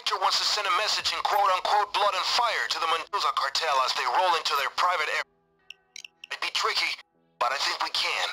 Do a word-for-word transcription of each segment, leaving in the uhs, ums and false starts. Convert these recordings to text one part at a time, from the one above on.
Hector wants to send a message in quote-unquote blood and fire to the Mendoza cartel as they roll into their private area. It'd be tricky, but I think we can.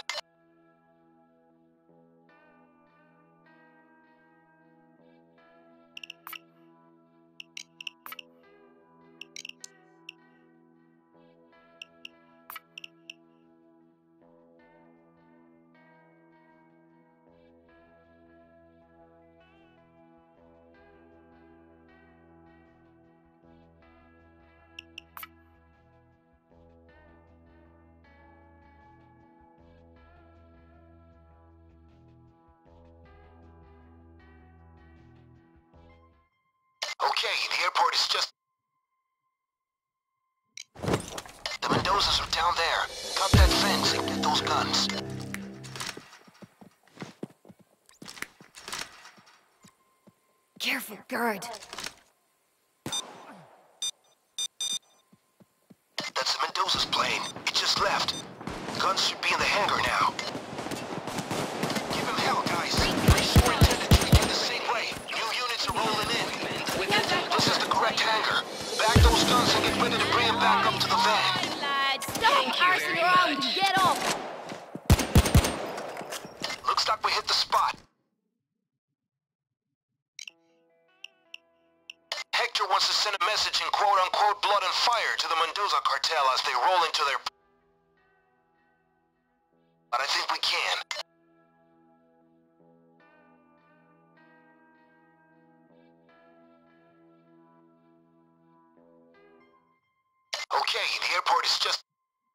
Okay, the airport is just... The Mendozas are down there. Cut that fence and get those guns. Careful, guard. That's the Mendoza's plane. It just left. Guns should be in the hangar now. Give him hell, guys. We sure intended to treat you the same way. New units are rolling in. This is the correct hangar. Back those guns and get ready to bring them back up to the van. Alright, lads. Stop arsing around and get up. Looks like we hit the spot. Hector wants to send a message in quote-unquote blood and fire to the Mendoza cartel as they roll into their... But I think we can. Okay, the airport is just...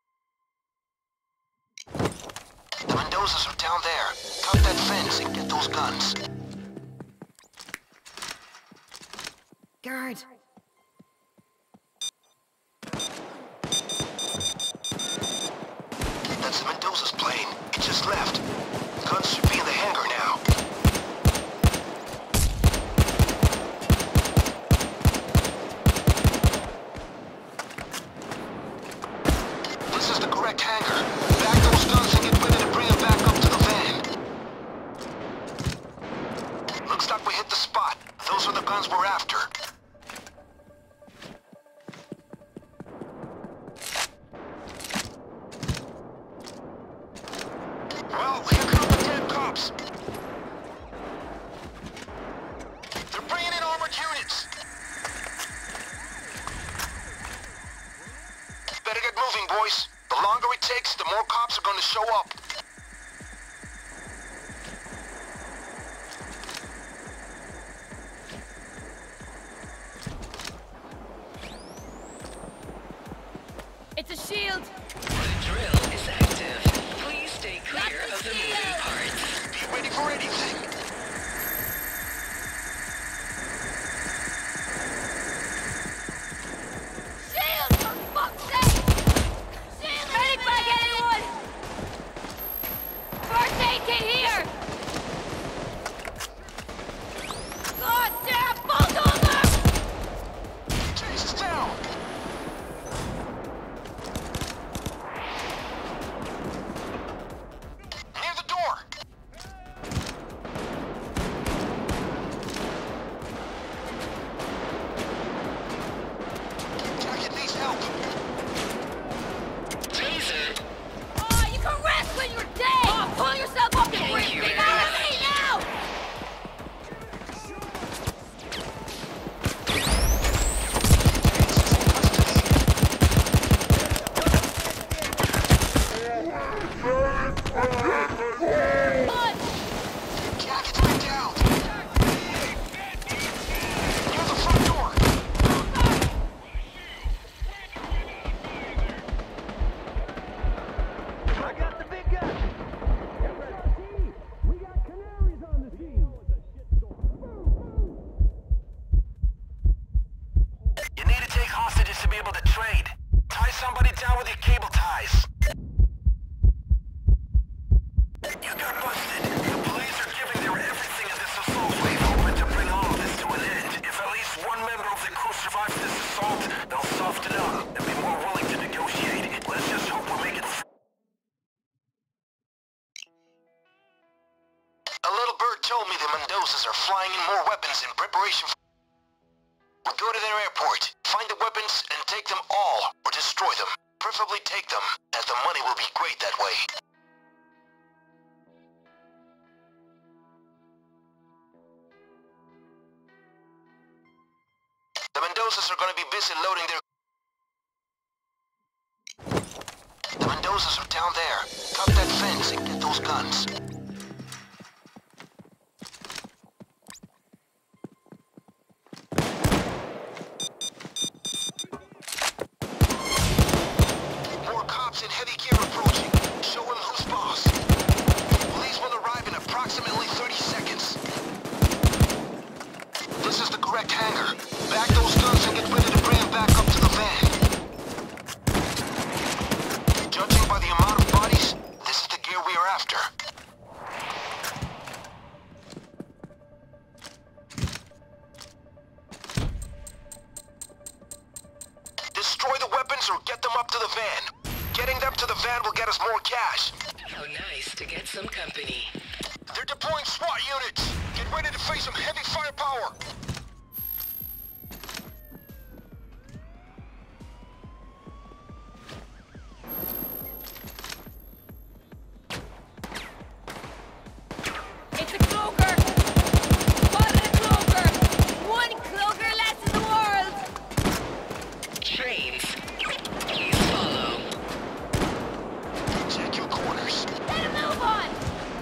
The Mendozas are down there. Cut that fence and get those guns. Guard. That's the Mendoza's plane. It just left. Guns should be in the hangar now. This is the correct hangar. Back those guns and get ready to bring them back up to the van. Looks like we hit the spot. Those are the guns we're after. Well, here come the dead cops. They're bringing in armored units. Better get moving, boys. The longer it takes, the more cops are going to show up. It's a shield. The drill is active. Please stay clear of the moving parts. Be ready for anything. Shield, for fuck's sake! Shield, medic bag, anyone! First aid kit here! God damn bulldozer! Jesus, down. Near the door. Jacket needs help. Taser! Oh, you can rest when you're dead! Oh, pull yourself up and Thank bring you me very out of much. me now! On! Jacket's been down. Near the front door. I got the big gun. We got canaries on the scene. You need to take hostages to be able to trade. Tie somebody down with your cable ties. You got busted. The police are giving their everything in this assault wave, hoping to bring all of this to an end. If at least one member of the crew survives this assault, they'll soften up and be more willing to negotiate. Let's just hope we'll make it through. A little bird told me the Mendozas are flying in more weapons in preparation for... Go to their airport, find the weapons, and take them all, or destroy them. Preferably take them, as the money will be great that way. The Mendozas are gonna be busy loading their... The Mendozas are down there. Cut that fence and get those guns. More cops in heavy gear approaching. Show them who's boss. Police will arrive in approximately thirty seconds. This is the correct hangar. Back those guns and get ready to bring them back up to the van. Judging by the amount of bodies, this is the gear we are after. Destroy the weapons or get them up to the van. Getting them to the van will get us more cash. How nice to get some company. They're deploying SWAT units. Get ready to face some heavy firepower. It's a cloaker! Spotted a cloaker! One cloaker less in the world! Trains. Please follow. Check your corners. Let him move on!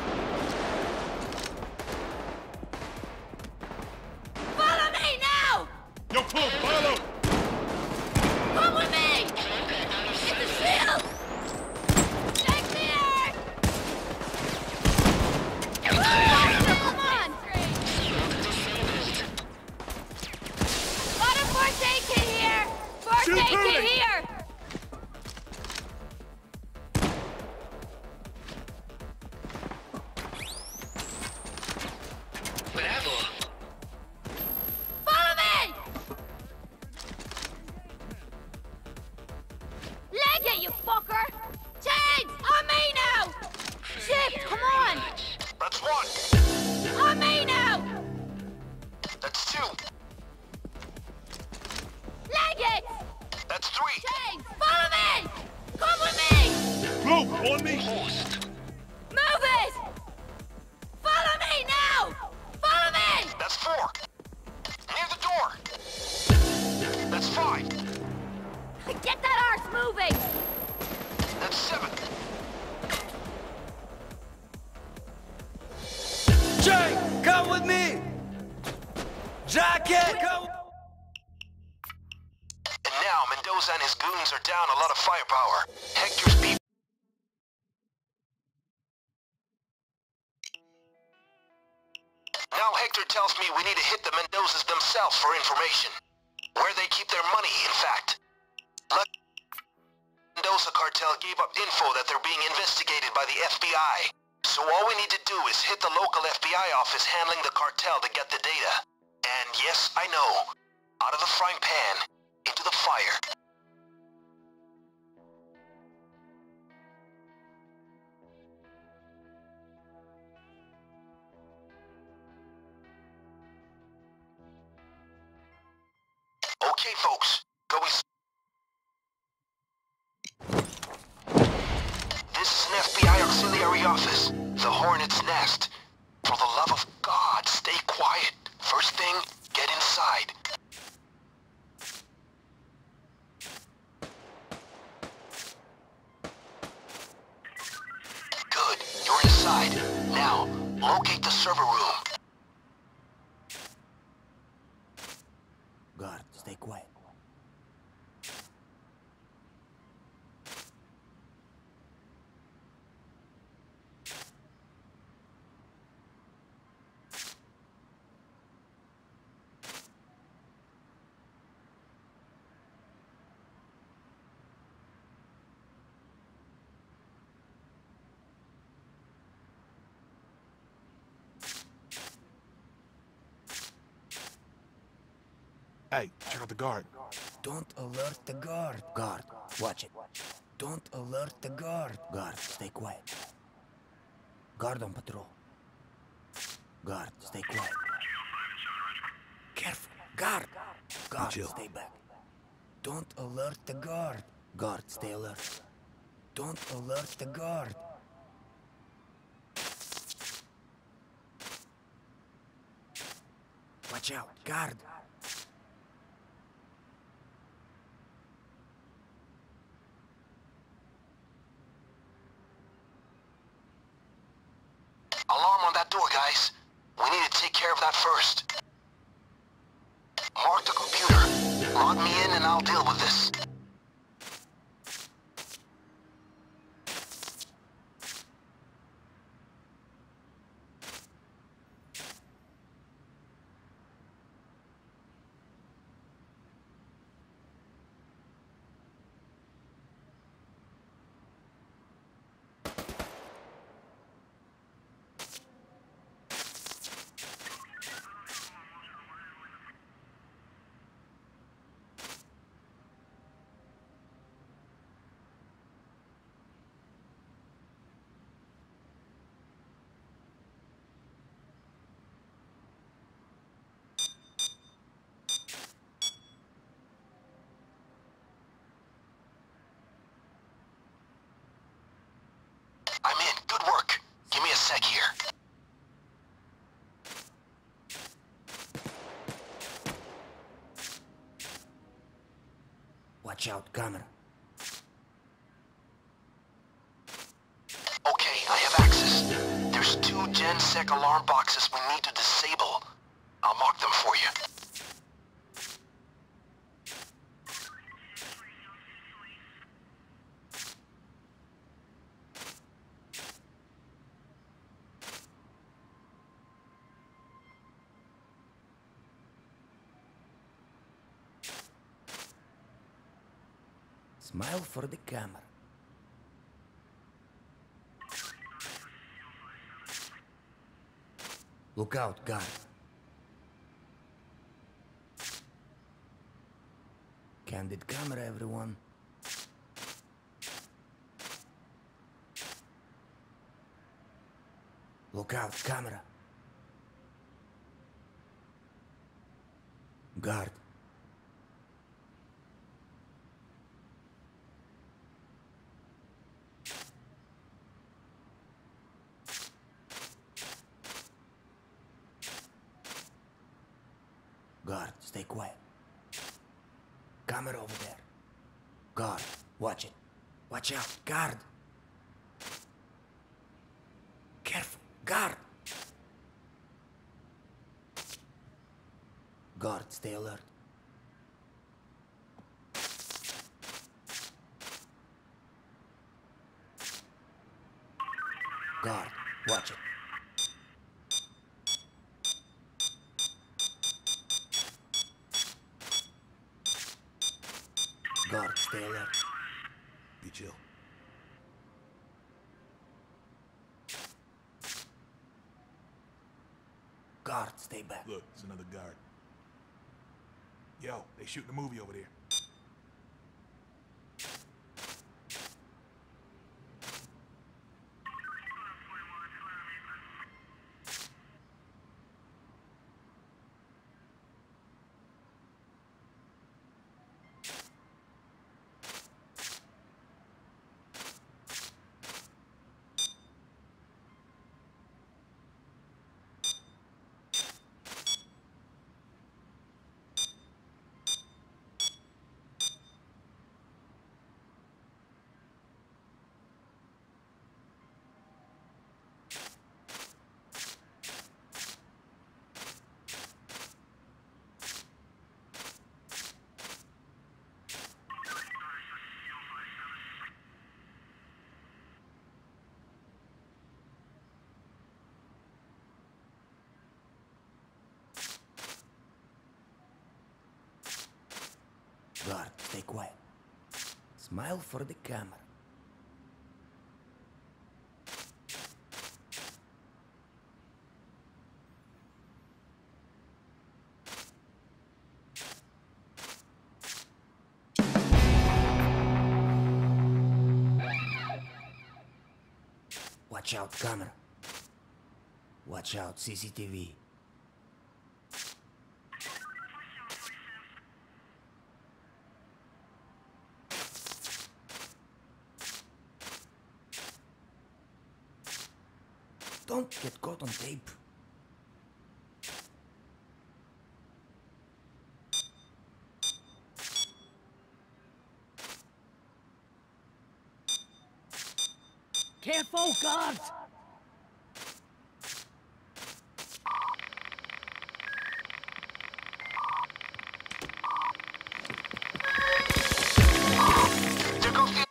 Follow me now! Yo, pull, follow! Come with me! It's a shield! Stay clear! Come on! Got a first aid kit here! First Shoot aid kit moving. here! Bravo. Follow me! Leg it, you fucker! Chains! On me now! Shit, come on! That's one. On me now! That's two. Leg it! That's three. Chains! Follow me! Come with me! Move, on me! Move it! Follow me now! Follow me! That's four. Near the door. That's five. Get that arse moving! That's seven. Jake, come with me! Jacket, come! And now Mendoza and his goons are down a lot of firepower. Hector's people. Now Hector tells me we need to hit the Mendozas themselves for information. Where they keep their money, in fact. Let Mendoza cartel gave up info that they're being investigated by the F B I. So all we need to do is hit the local F B I office handling the cartel to get the data. And yes, I know. Out of the frying pan, into the fire. Okay, folks. Going... This is an F B I auxiliary office. The Hornet's Nest. For the love of God, stay quiet. First thing, get inside. Good, you're inside. Now, locate the server room. Guard, stay quiet. Hey, check out the guard. Don't alert the guard. Guard, watch it. Don't alert the guard. Guard, stay quiet. Guard on patrol. Guard, stay quiet. Careful. Guard. Guard. Guard, chill. stay back. Don't alert the guard. Guard, stay alert. Don't alert the guard. Watch out, guard. Alarm on that door, guys. We need to take care of that first. Mark the computer. Log me in and I'll deal with this. I'm in. Good work. Give me a sec here. Watch out, camera. Okay, I have access. There's two GenSec alarm boxes we need to disable. I'll mark them for you. Smile for the camera. Look out, guard. Candid camera, everyone. Look out, camera. Guard. Guard, stay quiet. Camera over there. Guard, watch it. Watch out, guard. Careful, guard. Guard, stay alert. Guard, watch it. Guard, stay alert. Be chill. Guard, stay back. Look, it's another guard. Yo, they shooting a movie over there. Guard, stay quiet. Smile for the camera. Watch out, camera. Watch out, C C T V. Hammerwatch get caught on tape. Careful, guard! There goes the...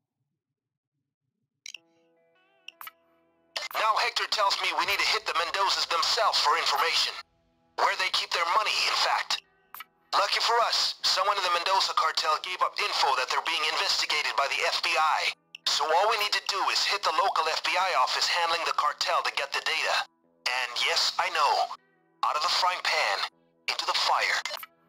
Now Hector tells me we need to hit the Mendozas themselves for information. Where they keep their money, in fact. Lucky for us, someone in the Mendoza cartel gave up info that they're being investigated by the F B I. So all we need to do is hit the local F B I office handling the cartel to get the data. And yes, I know. Out of the frying pan, into the fire.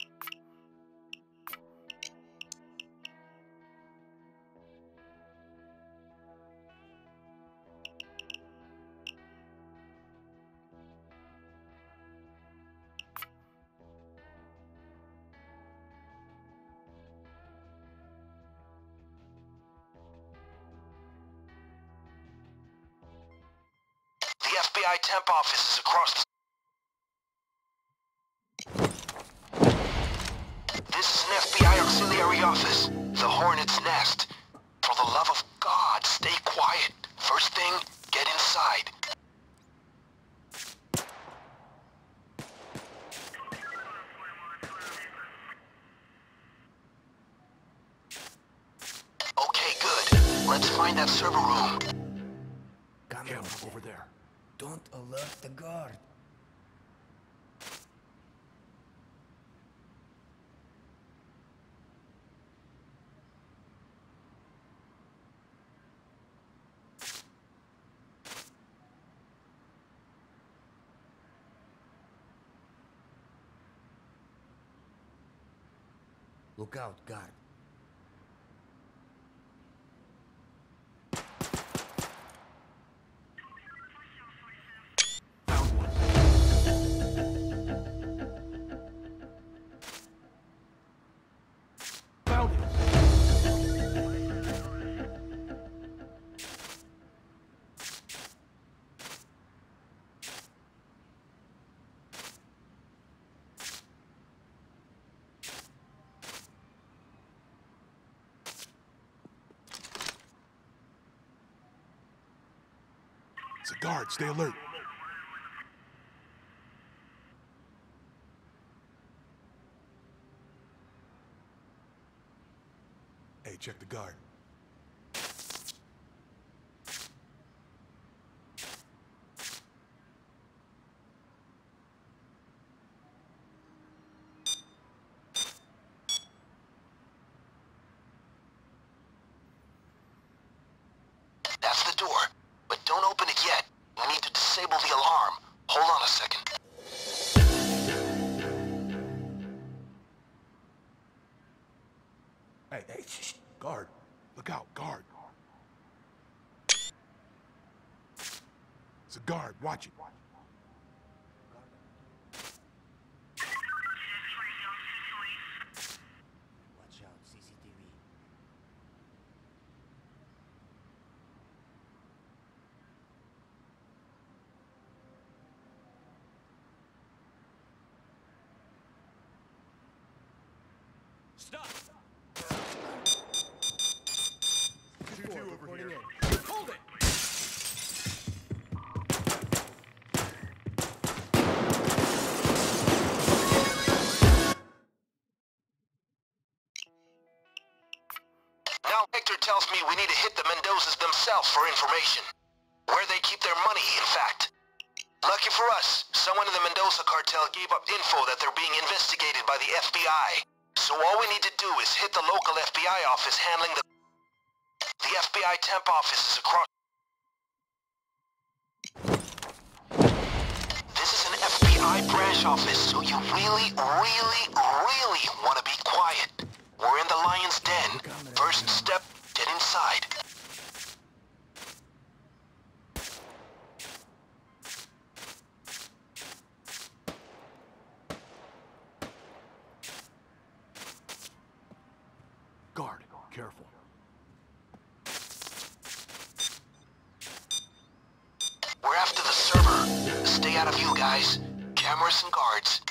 The F B I temp office is across the... This is an F B I auxiliary office, the Hornet's Nest. For the love of God, stay quiet. First thing, get inside. Okay, good. Let's find that server room. Come Camera on, over there. don't alert the guard. Look out, guard. Found it. It's a guard. Stay alert. Hey, check the guard. That's the door, but don't open it yet. We need to disable the alarm. Hold on a second. Hey, hey, shh, shh. Guard. Look out, guard. It's a guard. Watch it. Watch out, C C T V. Stop! two two over here. Hold it! Now Hector tells me we need to hit the Mendozas themselves for information. Where they keep their money, in fact. Lucky for us, someone in the Mendoza cartel gave up info that they're being investigated by the F B I. So all we need to do is hit the local F B I office handling the... The F B I temp office is across... This is an F B I branch office, so you really, really, really want to be quiet. We're in the lion's den. First step, get inside. Guard. Careful. We're after the server out of you guys. Cameras and guards.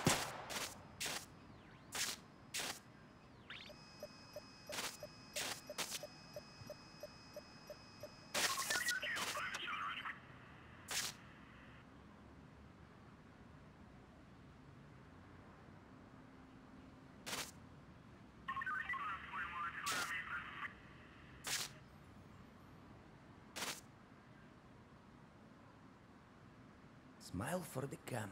Smile for the camera.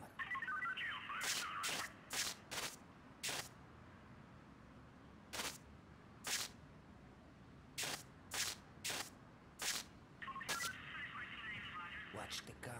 Watch the camera.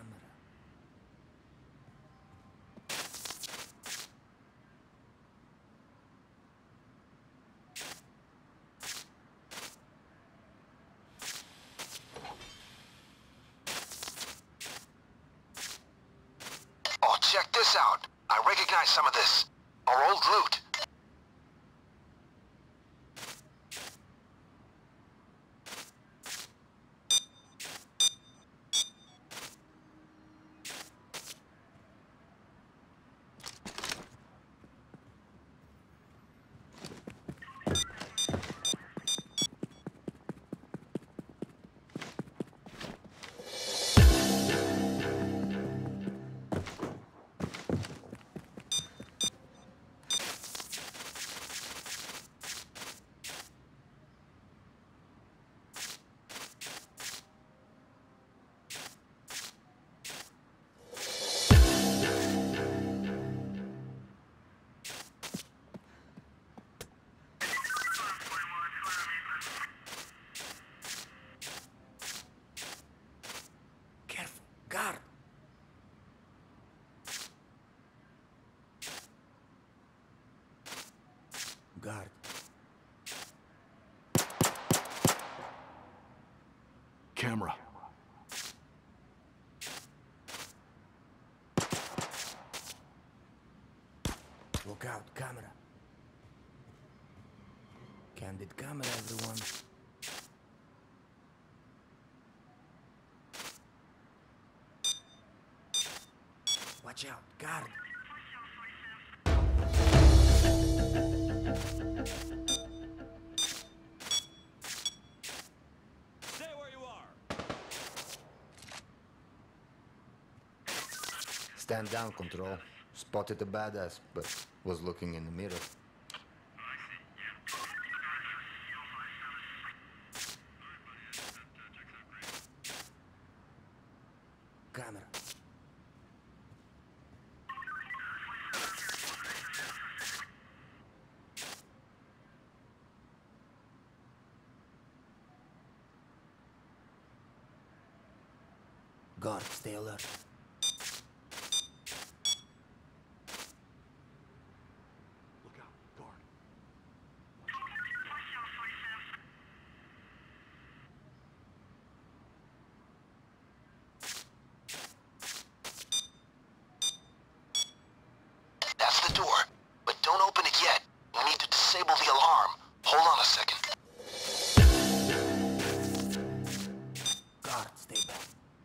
Oh, check this out. I recognize some of this. Our old loot. Guard! Guard. Camera. Look out, camera. Candid camera, everyone. Watch out, guard. Stay where you are. Stand down, Control. Spotted a badass, but was looking in the mirror. Camera. Guard, stay alert. Look out, guard. That's the door. But don't open it yet. We need to disable the alarm. Hold on a second. Guard, stay back.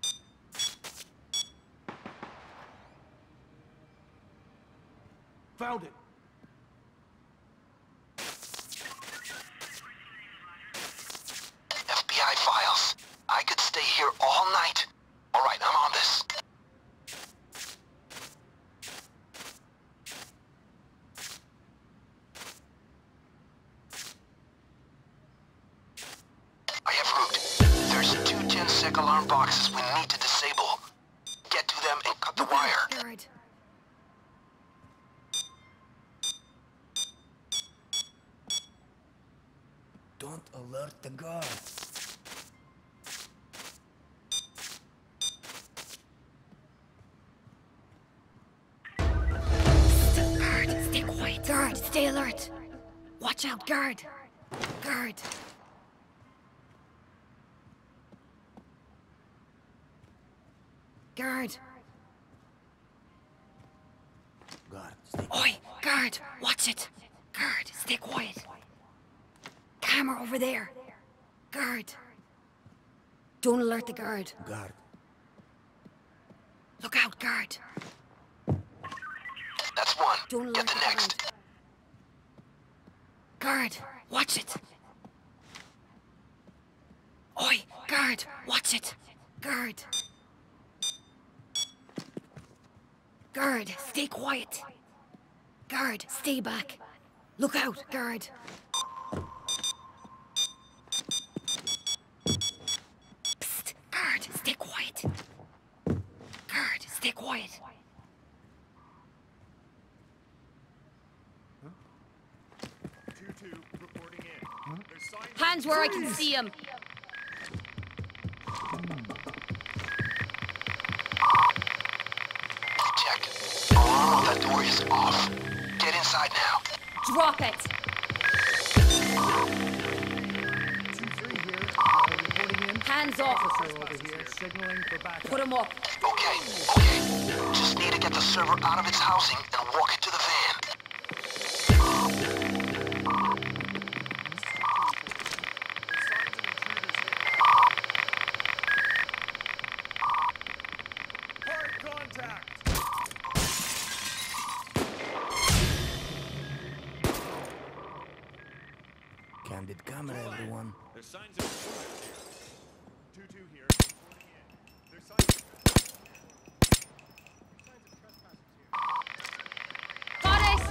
Found it. F B I files. I could stay here all night. All right, I'm on this. I have route. There's two ten sec alarm boxes we need to disable. Get to them and cut the wire. Guard. Don't alert the guard. Guard, stay quiet. Guard, stay alert. Watch out, guard. Guard. Guard. Guard, stay Oi, guard, watch it. Guard, stay quiet. Camera over there. Guard. Don't alert the guard. Guard. Look out, guard. That's one. Don't Get let the it next. out. Guard, watch it. Oi, guard, watch it. Guard. Guard, stay quiet. Guard, stay back. Look out, guard. Psst, guard, stay quiet. Guard, stay quiet. two two reporting in. There's signs Hands where I can see him. Check. Alarm on that door is off. Get inside now. Drop it. two three here. Uh, reporting in. Hands off. Officer over here signaling for backup. Put him up. Okay, okay. Just need to get the server out of its housing and walk it to the van. Hard contact. Candid camera, everyone. There's signs of intruders here. two two here. Reporting in. There's signs of Got it.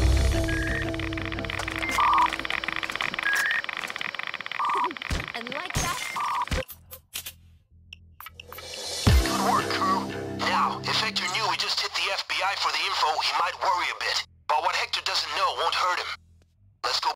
And like that. Good work, crew. Now, if Hector knew we just hit the F B I for the info, he might worry a bit. But what Hector doesn't know won't hurt him. Let's go.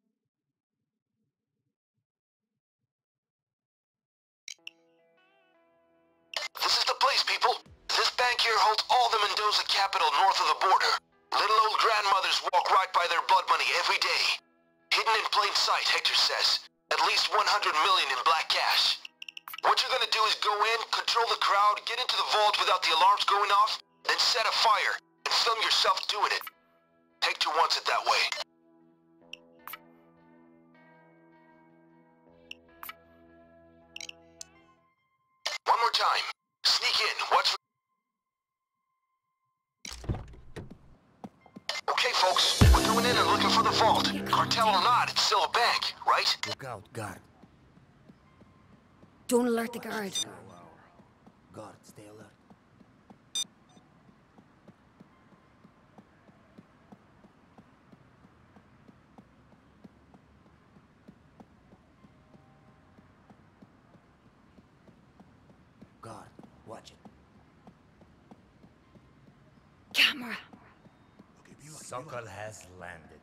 This is the place, people. This bank here holds all the Mendoza capital north of the border. Little old grandmothers walk right by their blood money every day. Hidden in plain sight, Hector says. At least one hundred million in black cash. What you're gonna do is go in, control the crowd, get into the vault without the alarms going off, then set a fire, and film yourself doing it. Hector wants it that way. One more time. Sneak in, watch. Okay, folks, we're going in and looking for the vault. Cartel or not, it's still a bank, right? Look out, guard. Don't alert the guard. Guard, stay alert. Guard, watch it. Camera. Sokol has landed.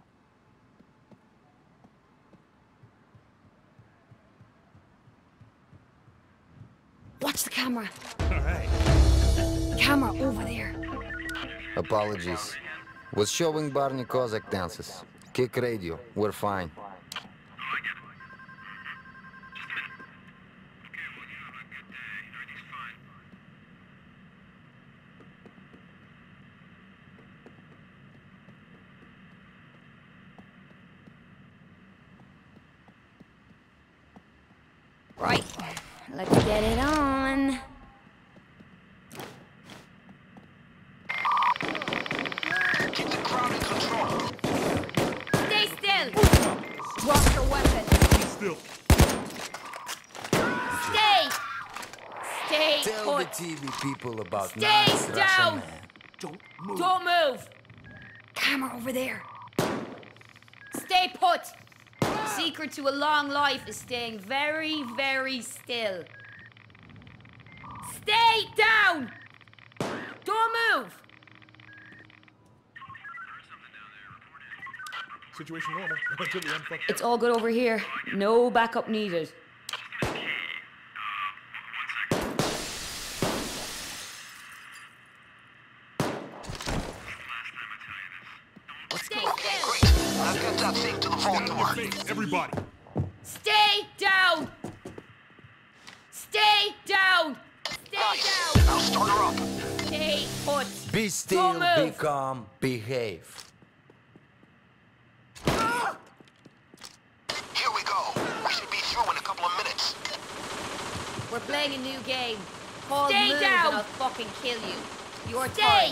Watch the camera. All right. Camera over there. Apologies. Was showing Barney Cossack dances. Kick radio. We're fine. Right. Let's get it on. Keep the crowd in control. Stay still. Drop your weapon. Still. Stay. Stay Tell put. the T V people about Stay nice Russian down. man. Don't move. Don't move. Camera over there. Stay put. The secret to a long life is staying very, very still. Stay down. Don't move. Situation normal. Until the unfucked. It's all good over here. No backup needed. Stay Okay, still. great. I've got that thing to the vault Down on your door. face, everybody. Stay down. Stay down. Stay Nice. down. I'll start her up. Stay put. Be still, Don't be move. calm, behave. Here we go. We should be through in a couple of minutes. We're playing a new game. called Stay move down. and I'll fucking kill you. Your Stay. turn.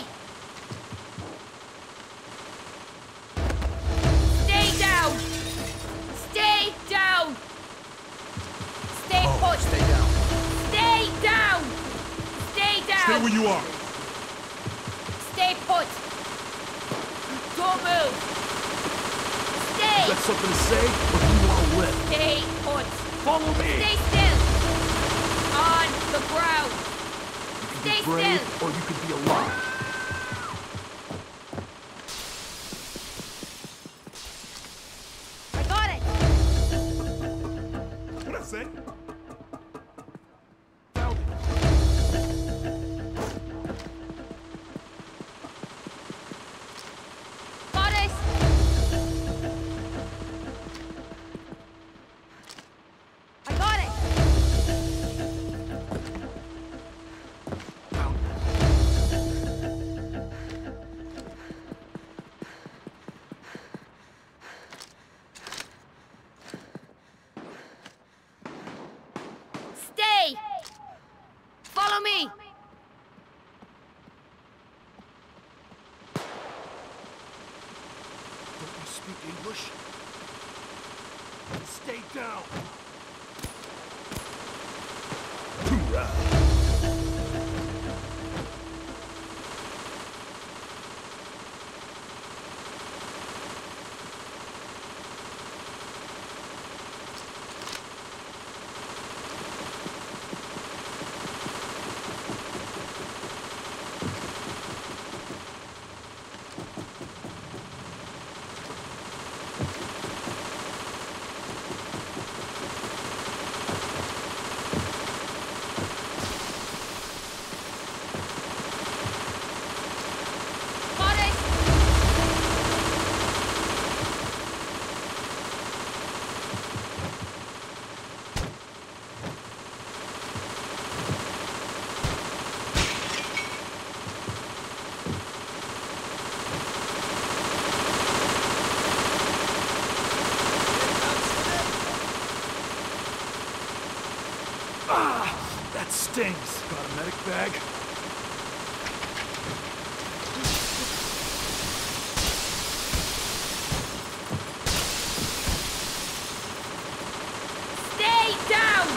Stay down. Stay down. Stay Oh, put. stay down. Stay down. Stay down. Stay where you are. Stay put. Don't move. Stay. You got something to say, or do you want to live? Stay put. Follow me. Stay still. On the ground. You Stay could be brave, still. or you could be alive. I got it. What'd I say? Got it. I got it. Stay. Follow me. Don't you speak English? Stay down. Hoorah. Got it. Ah, that stings. Got a medic bag? Stay down.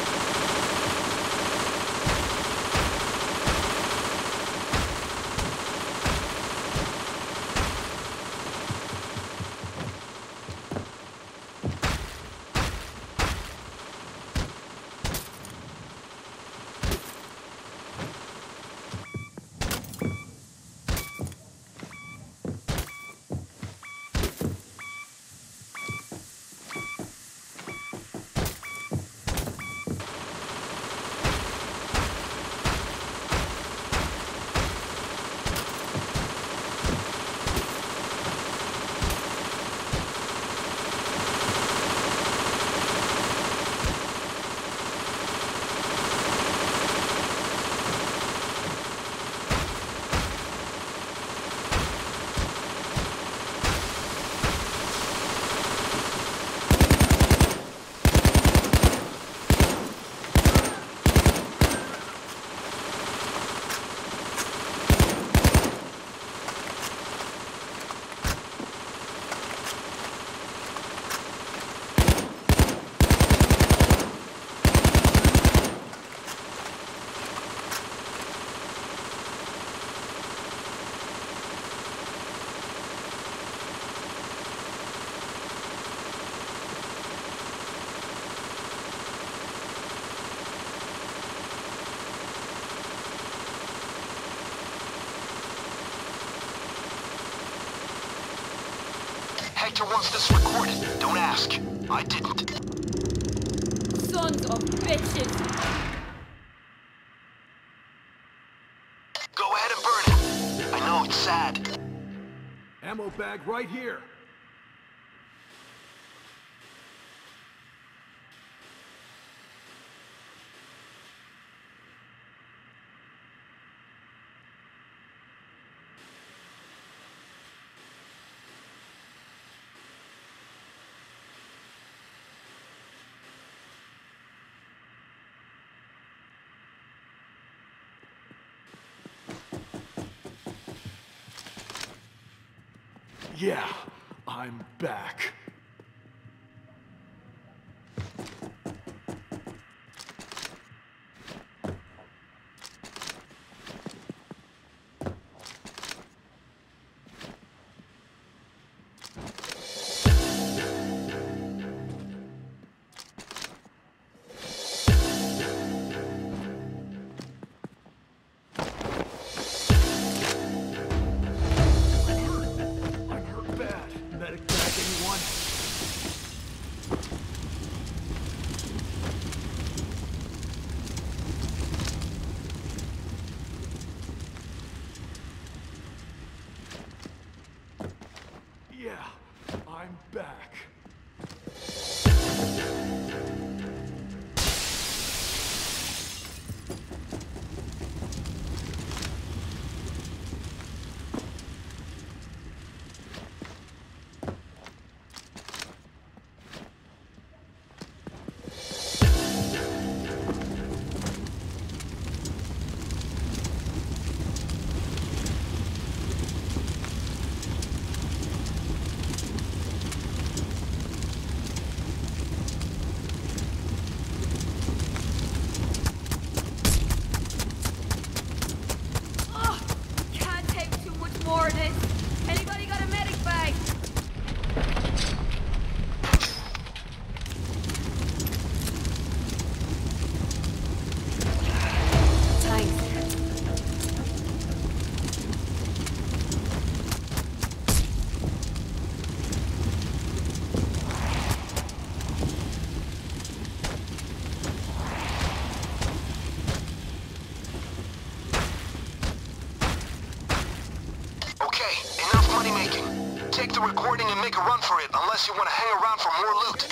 Hector wants this recorded. Don't ask. I didn't. Sons of bitches. Go ahead and burn it. I know it's sad. Ammo bag right here. Yeah, I'm back. Yeah, I'm back. Take the recording and make a run for it, unless you want to hang around for more loot.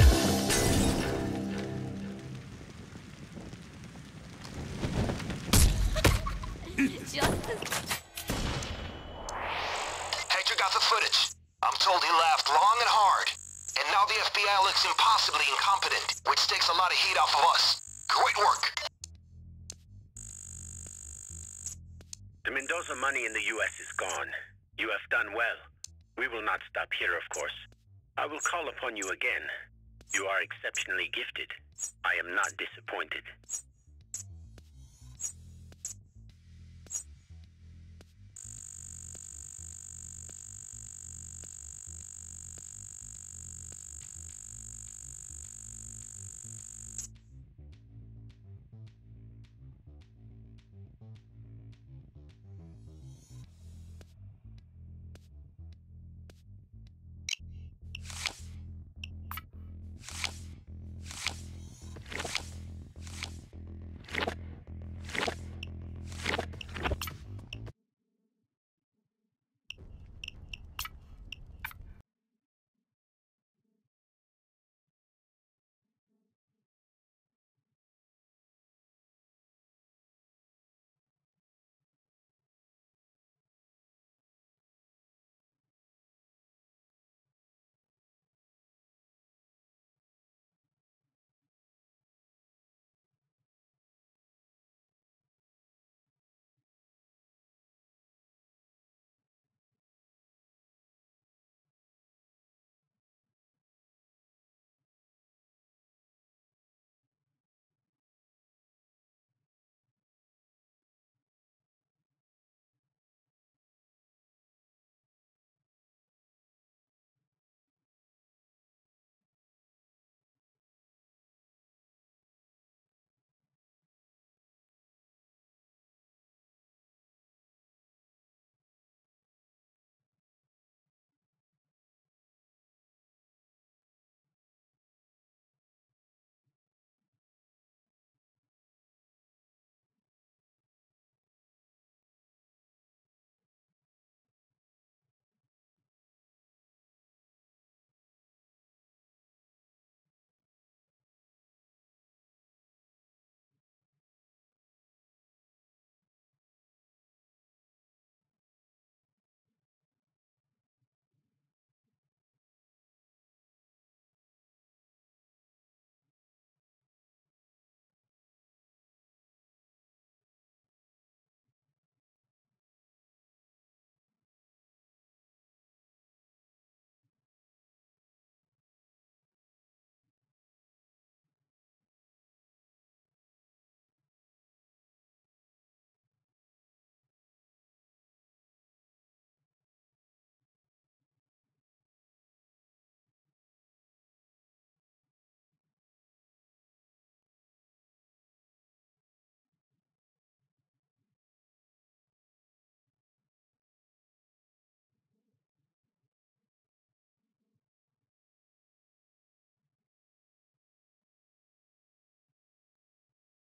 Hector got the footage. I'm told he laughed long and hard. And now the F B I looks impossibly incompetent, which takes a lot of heat off of us. Great work. The Mendoza money in the U S is gone. You have done well. We will not stop here, of course. I will call upon you again. You are exceptionally gifted. I am not disappointed.